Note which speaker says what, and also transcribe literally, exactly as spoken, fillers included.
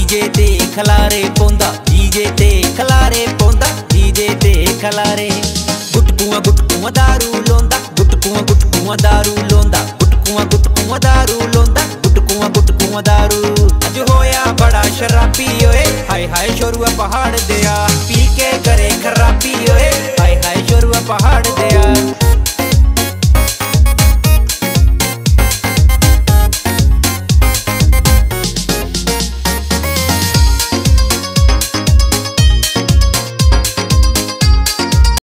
Speaker 1: DJ ते खलारे पौंदा, DJ ते खलारे पौंदा, डीजे ते खलारे। गुटकुआं गुटकुआं दारू लोंदा, गुटकुआं गुटकुआं दारू लोंदा, गुटकुआं गुटकुआं दारू लोंदा, गुटकुआं गुटकुआं दारू। अज होया बड़ा शराबी ओए, हाय हाय छोरुआ पहाड़ दिया, पी के करे खराबी ओए।